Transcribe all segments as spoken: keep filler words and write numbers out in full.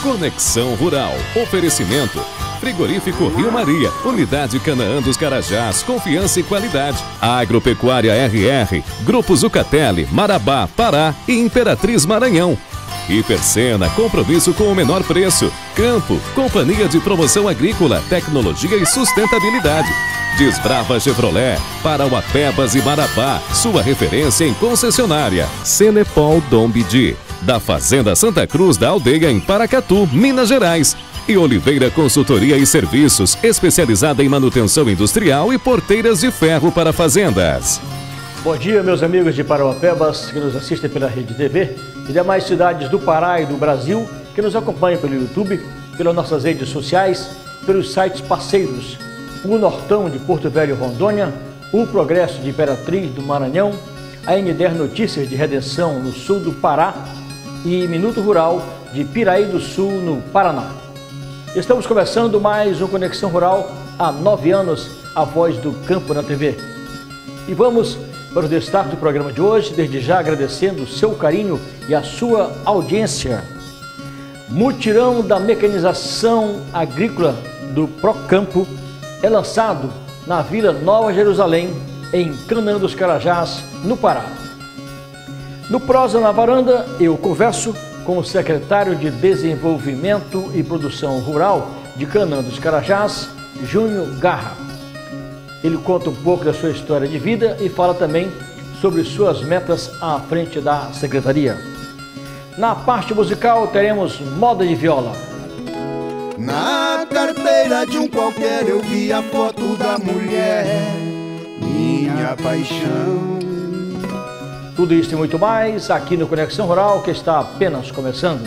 Conexão Rural. Oferecimento. Frigorífico Rio Maria. Unidade Canaã dos Carajás. Confiança e qualidade. Agropecuária R R. Grupo Zucatelli, Marabá, Pará e Imperatriz Maranhão. Hipersena, compromisso com o menor preço. Campo, Companhia de Promoção Agrícola, Tecnologia e Sustentabilidade. Desbrava Chevrolet, Parauapebas e Marabá, sua referência em concessionária. Cenepol Dom Bidi, da Fazenda Santa Cruz da Aldeia em Paracatu, Minas Gerais. E Oliveira Consultoria e Serviços, especializada em manutenção industrial e porteiras de ferro para fazendas. Bom dia, meus amigos de Parauapebas, que nos assistem pela Rede T V, e demais cidades do Pará e do Brasil, que nos acompanham pelo YouTube, pelas nossas redes sociais, pelos sites parceiros, o Nortão de Porto Velho, Rondônia, o Progresso de Imperatriz do Maranhão, a N D R Notícias de Redenção no sul do Pará e Minuto Rural de Piraí do Sul, no Paraná. Estamos começando mais um Conexão Rural, há nove anos, a voz do campo na T V. E vamos para o destaque do programa de hoje, desde já agradecendo o seu carinho e a sua audiência. Mutirão da Mecanização Agrícola do Procampo é lançado na Vila Nova Jerusalém, em Canaã dos Carajás, no Pará. No Prosa na Varanda, eu converso com o secretário de Desenvolvimento e Produção Rural de Canaã dos Carajás, Júnior Garra. Ele conta um pouco da sua história de vida e fala também sobre suas metas à frente da secretaria. Na parte musical teremos Moda de Viola. Na carteira de um qualquer eu vi a foto da mulher, minha paixão. Tudo isso e muito mais aqui no Conexão Rural, que está apenas começando.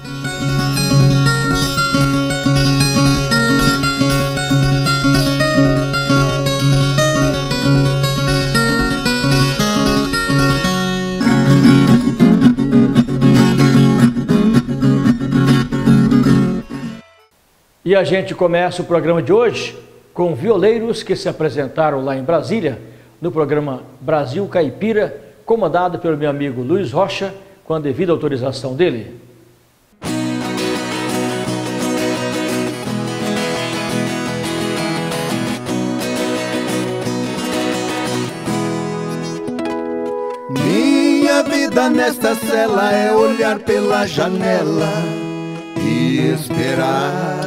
E a gente começa o programa de hoje com violeiros que se apresentaram lá em Brasília, no programa Brasil Caipira, comandado pelo meu amigo Luiz Rocha, com a devida autorização dele. Minha vida nesta cela é olhar pela janela e esperar.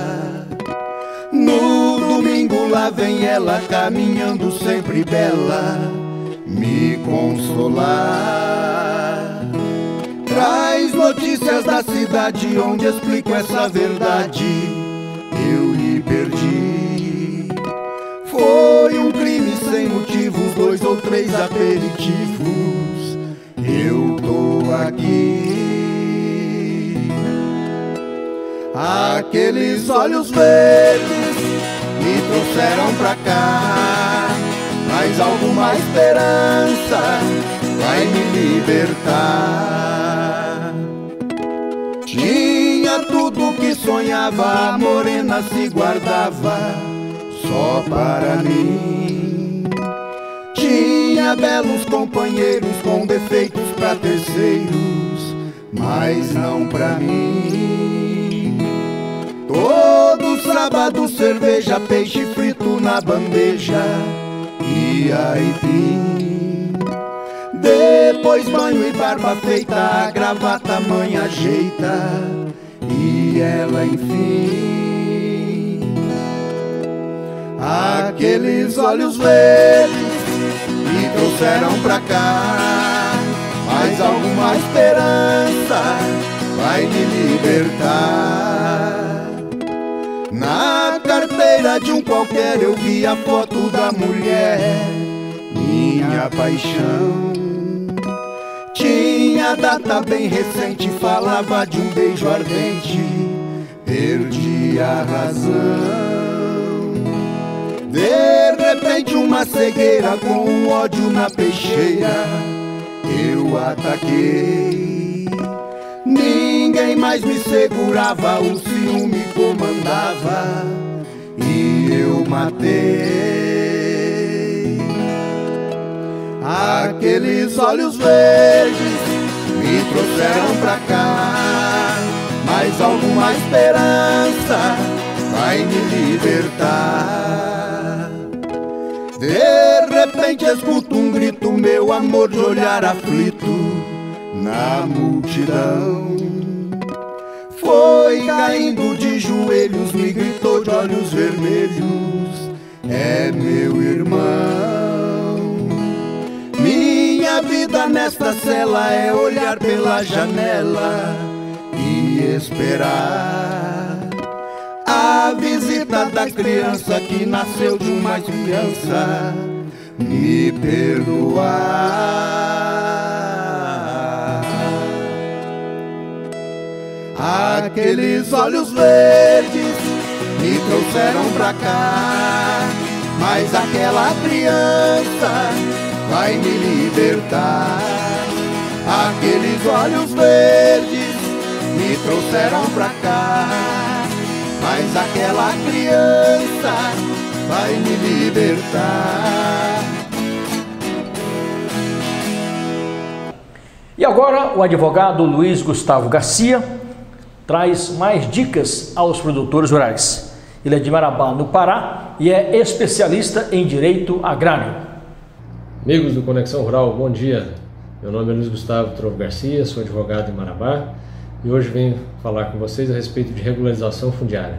No domingo lá vem ela caminhando sempre bela, me consolar. Traz notícias da cidade onde explico essa verdade. Eu lhe perdi. Foi um crime sem motivos, dois ou três aperitivos. Eu tô aqui. Aqueles olhos verdes me trouxeram pra cá, mas alguma esperança vai me libertar. Tinha tudo que sonhava, a morena se guardava só para mim. Tinha belos companheiros com defeitos pra terceiros, mas não pra mim. Todo sábado cerveja, peixe frito na bandeja e aipim. Depois banho e barba feita, a gravata mãe ajeita e ela enfim. Aqueles olhos verdes me trouxeram pra cá, mas alguma esperança vai me libertar. Na carteira de um qualquer eu vi a foto da mulher, minha paixão. Tinha data bem recente, falava de um beijo ardente, perdi a razão. De repente uma cegueira com o ódio na peixeira, eu ataquei. Ninguém mais me segurava, o ciúme comandava e eu matei. Aqueles olhos verdes me trouxeram pra cá, mas alguma esperança vai me libertar. De repente escuto um grito, meu amor, de olhar aflito na multidão. Foi caindo de joelhos, me gritou de olhos vermelhos: é meu irmão. Minha vida nesta cela é olhar pela janela e esperar a visita da criança que nasceu de uma criança me perdoar. Aqueles olhos verdes me trouxeram pra cá, mas aquela criança vai me libertar. Aqueles olhos verdes me trouxeram pra cá, mas aquela criança vai me libertar. E agora o advogado Luiz Gustavo Garcia traz mais dicas aos produtores rurais. Ele é de Marabá, no Pará, e é especialista em direito agrário. Amigos do Conexão Rural, bom dia. Meu nome é Luiz Gustavo Trovo Garcia, sou advogado em Marabá e hoje venho falar com vocês a respeito de regularização fundiária.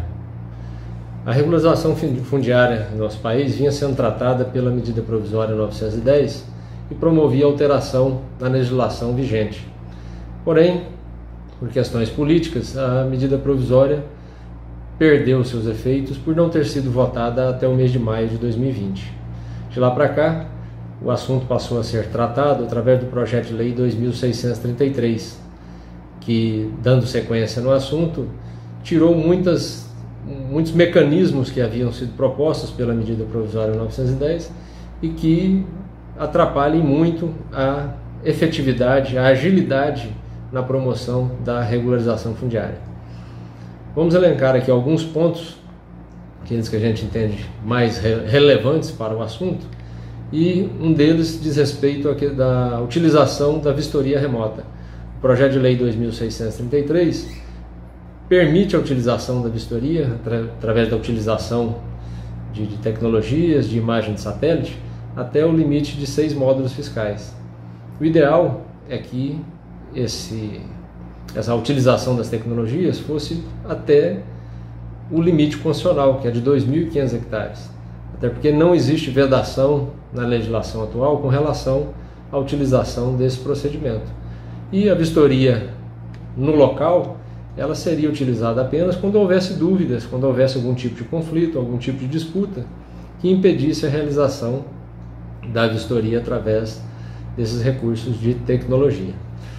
A regularização fundiária no nosso país vinha sendo tratada pela medida provisória novecentos e dez e promovia alteração na legislação vigente. Porém, por questões políticas, a medida provisória perdeu seus efeitos por não ter sido votada até o mês de maio de dois mil e vinte. De lá para cá, o assunto passou a ser tratado através do projeto de lei dois mil seiscentos e trinta e três, que, dando sequência no assunto, tirou muitas, muitos mecanismos que haviam sido propostos pela medida provisória novecentos e dez e que atrapalhem muito a efetividade, a agilidade na promoção da regularização fundiária. Vamos elencar aqui alguns pontos, aqueles que a gente entende mais re relevantes para o assunto, e um deles diz respeito à utilização da vistoria remota. O projeto de lei dois mil seiscentos e trinta e três permite a utilização da vistoria atra através da utilização de, de tecnologias de imagem de satélite até o limite de seis módulos fiscais. O ideal é que esse, essa utilização das tecnologias fosse até o limite constitucional, que é de dois mil e quinhentos hectares. Até porque não existe vedação na legislação atual com relação à utilização desse procedimento. E a vistoria no local, ela seria utilizada apenas quando houvesse dúvidas, quando houvesse algum tipo de conflito, algum tipo de disputa que impedisse a realização da vistoria através desses recursos de tecnologia.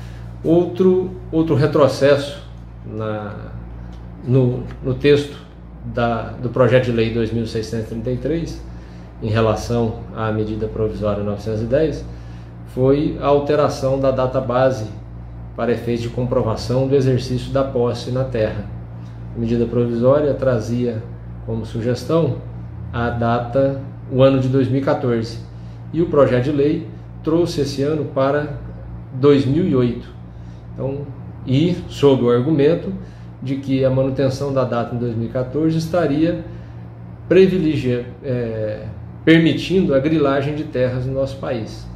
Outro, outro retrocesso na, no, no texto da, do projeto de lei dois mil seiscentos e trinta e três, em relação à medida provisória novecentos e dez, foi a alteração da database para efeitos de comprovação do exercício da posse na terra. A medida provisória trazia como sugestão a data, o ano de dois mil e quatorze, e o projeto de lei trouxe esse ano para dois mil e oito. Então, e sob o argumento de que a manutenção da data em dois mil e quatorze estaria privilegiando, é, permitindo a grilagem de terras no nosso país.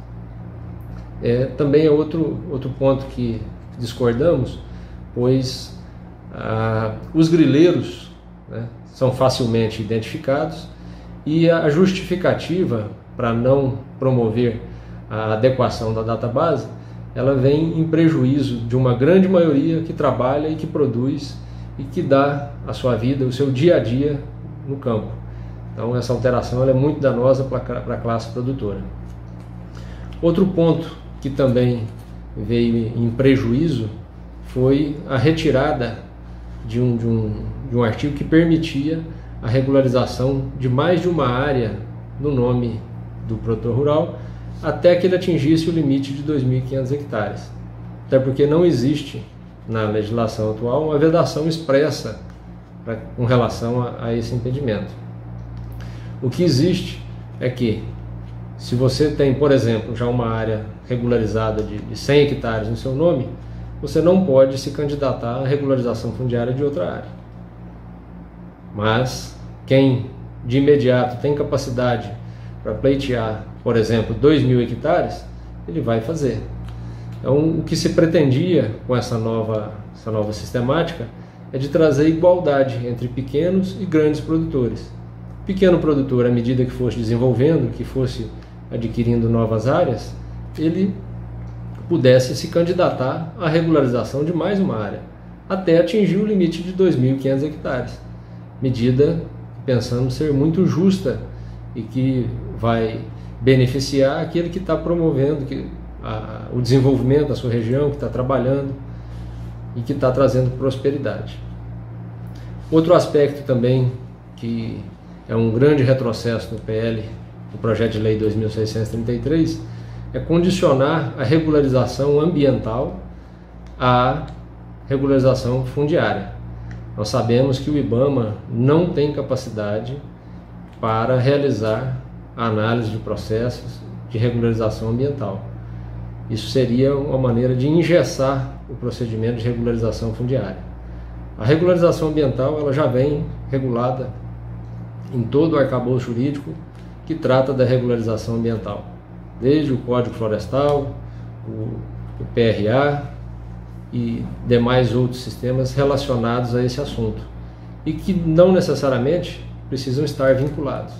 É, também é outro, outro ponto que discordamos, pois ah, os grileiros, né, são facilmente identificados e a justificativa para não promover a adequação da database, ela vem em prejuízo de uma grande maioria que trabalha e que produz e que dá a sua vida, o seu dia a dia no campo. Então essa alteração ela é muito danosa para a classe produtora. Outro ponto que também veio em prejuízo foi a retirada de um, de um, de um artigo que permitia a regularização de mais de uma área no nome do produtor rural até que ele atingisse o limite de dois mil e quinhentos hectares. Até porque não existe na legislação atual uma vedação expressa pra, com relação a, a esse impedimento. O que existe é que, se você tem, por exemplo, já uma área regularizada de, de cem hectares no seu nome, você não pode se candidatar à regularização fundiária de outra área. Mas quem de imediato tem capacidade para pleitear, por exemplo, dois mil hectares, ele vai fazer. Então, o que se pretendia com essa nova, essa nova sistemática é de trazer igualdade entre pequenos e grandes produtores. O pequeno produtor, à medida que fosse desenvolvendo, que fosse adquirindo novas áreas, ele pudesse se candidatar à regularização de mais uma área, até atingir o limite de dois mil e quinhentos hectares. Medida que pensamos ser muito justa e que vai beneficiar aquele que está promovendo que, a, o desenvolvimento da sua região, que está trabalhando e que está trazendo prosperidade. Outro aspecto também que é um grande retrocesso no P L, o projeto de lei dois mil seiscentos e trinta e três, é condicionar a regularização ambiental à regularização fundiária. Nós sabemos que o IBAMA não tem capacidade para realizar a análise de processos de regularização ambiental. Isso seria uma maneira de engessar o procedimento de regularização fundiária. A regularização ambiental ela já vem regulada em todo o arcabouço jurídico que trata da regularização ambiental, desde o Código Florestal, o, o P R A e demais outros sistemas relacionados a esse assunto, e que não necessariamente precisam estar vinculados.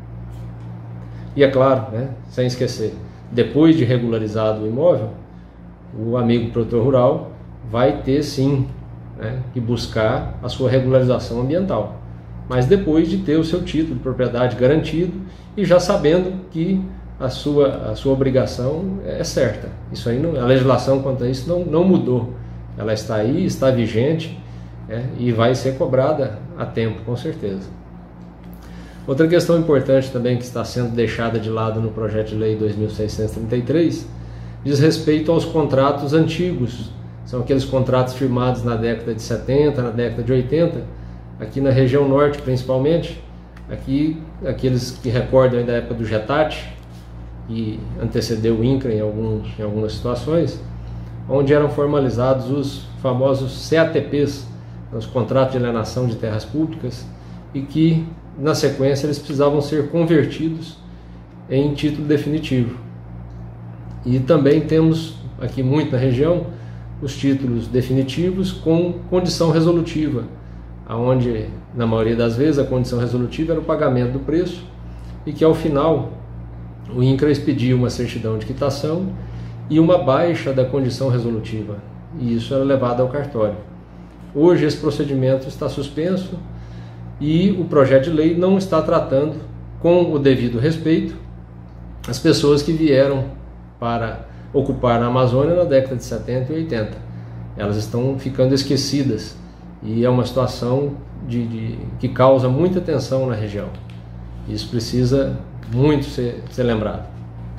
E é claro, né, sem esquecer, depois de regularizado o imóvel, o amigo produtor rural vai ter sim, né, que buscar a sua regularização ambiental, mas depois de ter o seu título de propriedade garantido e já sabendo que a sua, a sua obrigação é certa. Isso aí não, a legislação quanto a isso não, não mudou. Ela está aí, está vigente, é, e vai ser cobrada a tempo, com certeza. Outra questão importante também que está sendo deixada de lado no projeto de lei dois mil seiscentos e trinta e três diz respeito aos contratos antigos. São aqueles contratos firmados na década de setenta, na década de oitenta, aqui na região norte principalmente, aqui aqueles que recordam da época do GETAT, que antecedeu o INCRA em, alguns, em algumas situações, onde eram formalizados os famosos C A T Ps, os contratos de alienação de terras públicas, e que na sequência eles precisavam ser convertidos em título definitivo. E também temos aqui muito na região os títulos definitivos com condição resolutiva, onde na maioria das vezes a condição resolutiva era o pagamento do preço e que ao final o INCRA expedia uma certidão de quitação e uma baixa da condição resolutiva, e isso era levado ao cartório. Hoje esse procedimento está suspenso e o projeto de lei não está tratando com o devido respeito as pessoas que vieram para ocupar a Amazônia na década de setenta e oitenta. Elas estão ficando esquecidas e é uma situação de, de, que causa muita tensão na região. Isso precisa muito ser, ser lembrado.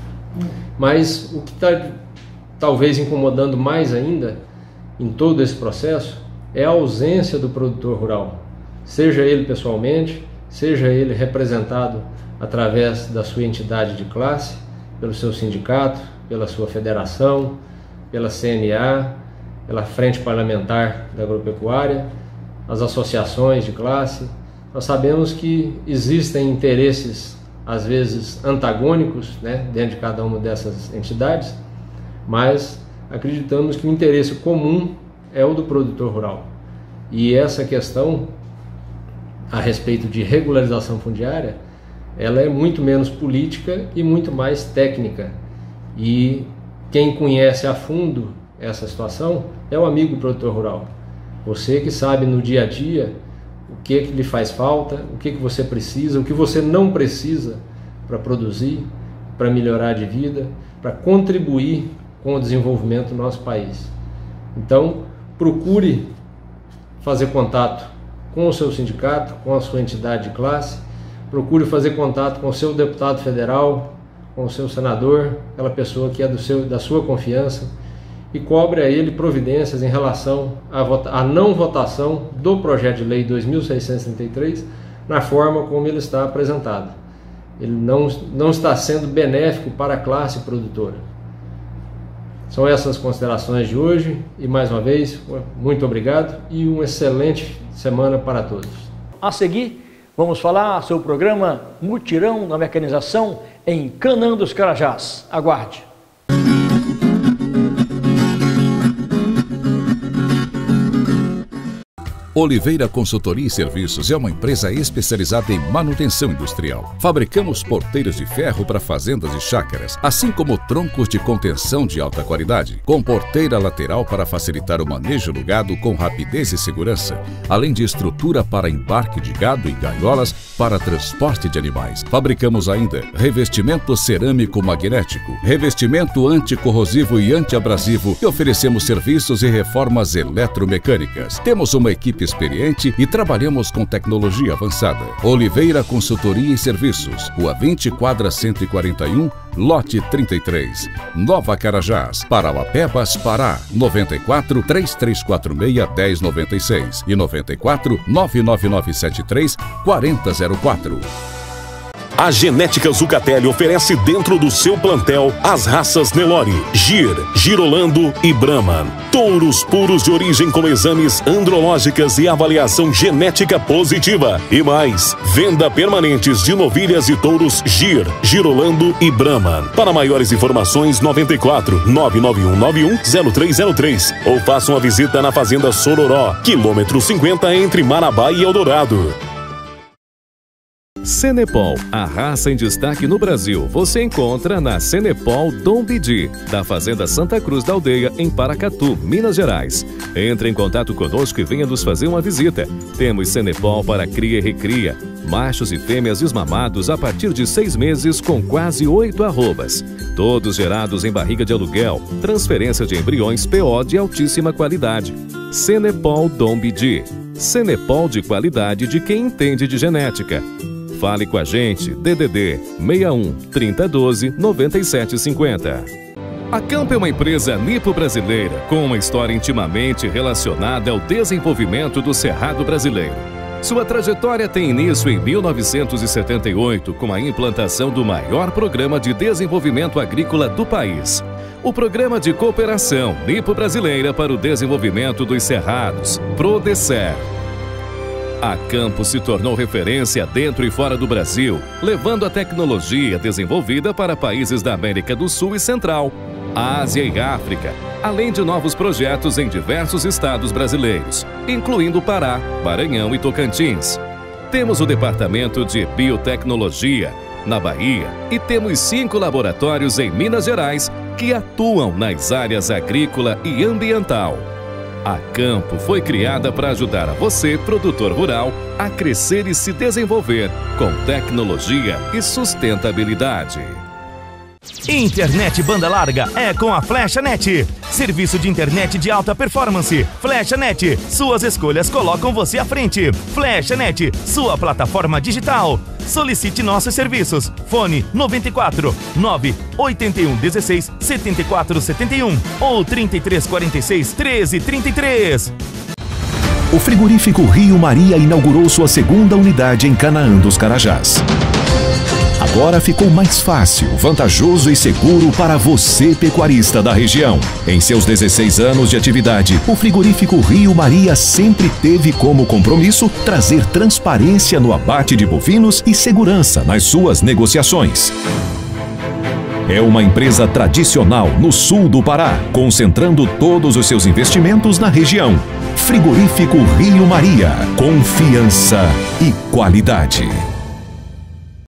Mas o que está talvez incomodando mais ainda em todo esse processo é a ausência do produtor rural, seja ele pessoalmente, seja ele representado através da sua entidade de classe, pelo seu sindicato, pela sua federação, pela C N A, pela Frente Parlamentar da Agropecuária, as associações de classe. Nós sabemos que existem interesses, às vezes antagônicos, né, dentro de cada uma dessas entidades, mas acreditamos que o interesse comum é o do produtor rural. E essa questão a respeito de regularização fundiária, ela é muito menos política e muito mais técnica. E quem conhece a fundo essa situação é o amigo produtor rural. Você que sabe no dia a dia o que, que lhe faz falta, o que, que você precisa, o que você não precisa para produzir, para melhorar de vida, para contribuir com o desenvolvimento do nosso país. Então, procure fazer contato com o seu sindicato, com a sua entidade de classe, procure fazer contato com o seu deputado federal, com o seu senador, aquela pessoa que é do seu, da sua confiança, e cobre a ele providências em relação à, vota, à não votação do projeto de lei dois mil seiscentos e trinta e três na forma como ele está apresentado. Ele não, não está sendo benéfico para a classe produtora. São essas as considerações de hoje e, mais uma vez, muito obrigado e uma excelente semana para todos. A seguir, vamos falar sobre o programa Mutirão da Mecanização em Canaã dos Carajás. Aguarde. Oliveira Consultoria e Serviços é uma empresa especializada em manutenção industrial. Fabricamos porteiros de ferro para fazendas e chácaras, assim como troncos de contenção de alta qualidade, com porteira lateral para facilitar o manejo do gado com rapidez e segurança, além de estrutura para embarque de gado e gaiolas para transporte de animais. Fabricamos ainda revestimento cerâmico magnético, revestimento anticorrosivo e antiabrasivo e oferecemos serviços e reformas eletromecânicas. Temos uma equipe experiente e trabalhamos com tecnologia avançada. Oliveira Consultoria e Serviços, Rua vinte, quadra cento e quarenta e um, lote trinta e três, Nova Carajás, Parauapebas, Pará, noventa e quatro, três três quatro seis, dez noventa e seis e noventa e quatro, nove nove nove sete três, quatro zero zero quatro. A Genética Zucatelli oferece dentro do seu plantel as raças Nelore, Gir, Girolando e Brahman. Touros puros de origem com exames andrológicas e avaliação genética positiva. E mais, venda permanentes de novilhas e touros Gir, Girolando e Brahman. Para maiores informações, noventa e quatro, nove nove um nove um, zero três zero três ou faça uma visita na Fazenda Sororó, quilômetro cinquenta entre Marabá e Eldorado. Senepol, a raça em destaque no Brasil, você encontra na Senepol Dom Bidi, da Fazenda Santa Cruz da Aldeia, em Paracatu, Minas Gerais. Entre em contato conosco e venha nos fazer uma visita. Temos Senepol para cria e recria, machos e fêmeas desmamados a partir de seis meses com quase oito arrobas. Todos gerados em barriga de aluguel, transferência de embriões P O de altíssima qualidade. Senepol Dom Bidi, Senepol de qualidade de quem entende de genética. Fale com a gente, D D D seis um, trinta doze, noventa e sete cinquenta. A Campo é uma empresa nipo-brasileira com uma história intimamente relacionada ao desenvolvimento do cerrado brasileiro. Sua trajetória tem início em mil novecentos e setenta e oito com a implantação do maior programa de desenvolvimento agrícola do país, o Programa de Cooperação Nipo-Brasileira para o Desenvolvimento dos Cerrados, PRODECER. A Campo se tornou referência dentro e fora do Brasil, levando a tecnologia desenvolvida para países da América do Sul e Central, Ásia e África, além de novos projetos em diversos estados brasileiros, incluindo Pará, Maranhão e Tocantins. Temos o Departamento de Biotecnologia, na Bahia, e temos cinco laboratórios em Minas Gerais que atuam nas áreas agrícola e ambiental. A Campo foi criada para ajudar a você, produtor rural, a crescer e se desenvolver com tecnologia e sustentabilidade. Internet banda larga é com a FlechaNet. Serviço de internet de alta performance. FlechaNet. Suas escolhas colocam você à frente. FlechaNet, sua plataforma digital. Solicite nossos serviços. Fone noventa e quatro, nove oito um um seis, sete quatro sete um ou trinta e três quarenta e seis, treze trinta e três. O frigorífico Rio Maria inaugurou sua segunda unidade em Canaã dos Carajás. Agora ficou mais fácil, vantajoso e seguro para você, pecuarista da região. Em seus dezesseis anos de atividade, o frigorífico Rio Maria sempre teve como compromisso trazer transparência no abate de bovinos e segurança nas suas negociações. É uma empresa tradicional no sul do Pará, concentrando todos os seus investimentos na região. Frigorífico Rio Maria, confiança e qualidade.